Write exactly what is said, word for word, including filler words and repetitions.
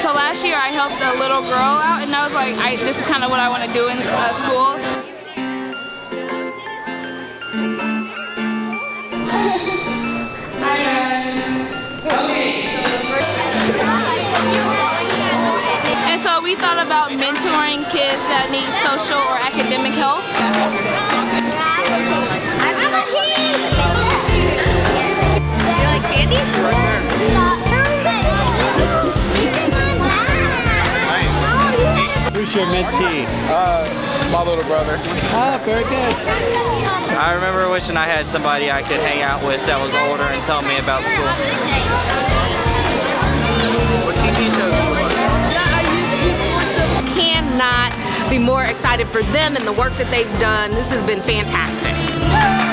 So last year I helped a little girl out, and I was like, I, this is kind of what I want to do in uh, school. Hi guys. Okay, so the first and so we thought about mentoring kids that need social or academic help. Do you like candy? Who's your mentee? Uh, my little brother. Oh, very good. I remember wishing I had somebody I could hang out with that was older and tell me about school. What T V shows do you watch? Cannot be more excited for them and the work that they've done. This has been fantastic.